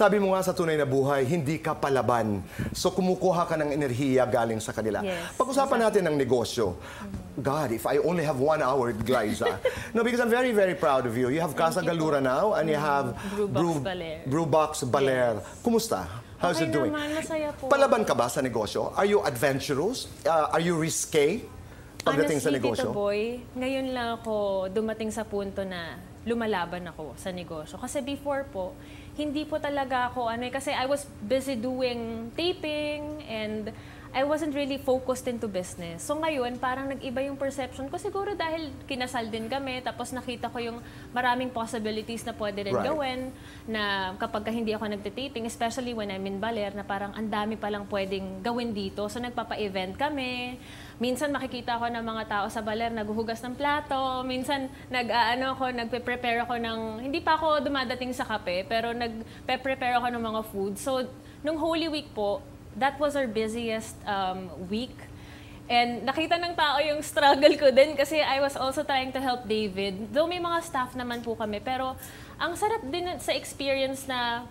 Sabi mo nga sa tunay na buhay, hindi ka palaban. So kumukuha ka ng enerhiya galing sa kanila. Yes, Pag-usapan natin ng negosyo. God, if I only have 1 hour, Glaiza. No, because I'm very, very proud of you. You have Casa Galura now and you have Brewbox Baler. Yes. Kumusta? How's Okay it doing? naman, masaya po. Palaban ka ba sa negosyo? Are you adventurous? Are you risque pagdating sa Honestly, negosyo? Tito Boy, ngayon lang ako dumating sa punto na lumalaban ako sa negosyo. Kasi before po, hindi po talaga ako, kasi I was busy doing taping and I wasn't really focused into business. So ngayon, parang nag-iba yung perception ko. Siguro dahil kinasal din kami, tapos nakita ko yung maraming possibilities na pwede rin gawin, na kapag hindi ako nagtitaping, especially when I'm in Baler, na parang ang dami palang pwedeng gawin dito. So nagpapa-event kami. Minsan makikita ko ng mga tao sa Baler naghuhugas ng plato. Minsan nagpe-prepare ako ng, hindi pa ako dumadating sa kape, pero nagpe-prepare ako ng mga food. So nung Holy Week po, that was our busiest week. And nakita ng tao yung struggle ko din kasi I was also trying to help David. Though may mga staff naman po kami, pero ang sarap din sa experience na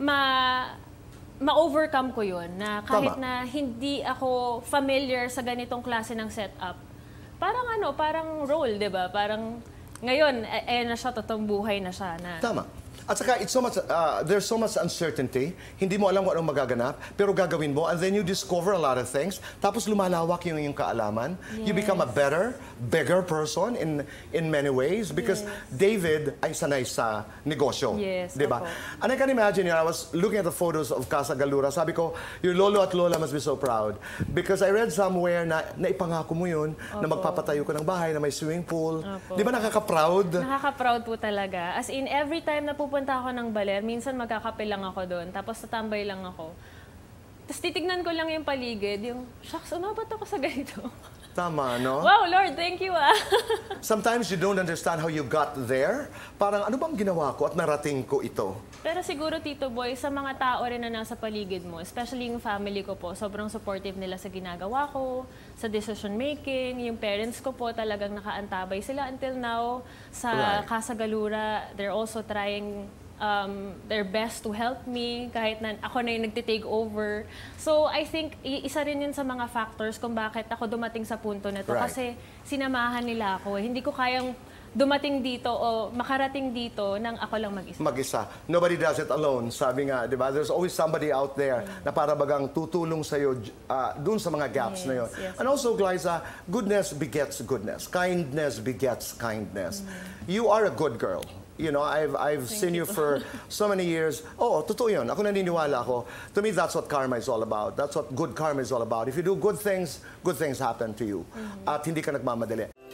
ma-overcome ko yun. Na kahit na hindi ako familiar sa ganitong klase ng setup, parang role, di ba? Parang ngayon, na siya, totoong buhay na siya. Tama. At saka, there's so much uncertainty. Hindi mo alam kung anong magaganap, pero gagawin mo, and then you discover a lot of things. Tapos lumalawak yung kaalaman. Yes. You become a bigger person in many ways because David ay sanay sa negosyo. Yes, diba? And I can imagine, I was looking at the photos of Casa Galura. Sabi ko, your lolo at lola must be so proud. Because I read somewhere na ipangako mo yun, na magpapatayo ko ng bahay, na may swimming pool. Di ba nakaka-proud? Nakaka-proud po talaga. As in, every time na pupunta ako ng Baler, minsan magkakape lang ako doon, tapos tatambay lang ako. Tapos titignan ko lang yung paligid, yung, shucks, umabot ako sa ganito. Tama, no? Wow, Lord, thank you, Sometimes you don't understand how you got there. Parang, ano bang ginawa ko at narating ko ito? Pero siguro, Tito Boy, sa mga tao rin na nasa paligid mo, especially yung family ko po, sobrang supportive nila sa ginagawa ko, sa decision making. Yung parents ko po talagang nakaantabay sila until now. Sa Casa Galura, they're also trying their best to help me kahit na ako na yung nagtitake over. So I think isa rin yun sa mga factors kung bakit ako dumating sa punto na to. Kasi sinamahan nila ako. Hindi ko kayang dumating dito o makarating dito nang ako lang mag-isa. Mag-isa. Nobody does it alone. Sabi nga, di ba? There's always somebody out there na para bagang tutulong sa'yo dun sa mga gaps na yun. And also, Glaiza, goodness begets goodness. Kindness begets kindness. You are a good girl. You know, I've seen you for so many years. Oo, totoo yun. Ako naniniwala ako. To me, that's what karma is all about. That's what good karma is all about. If you do good things happen to you. At hindi ka nagmamadali.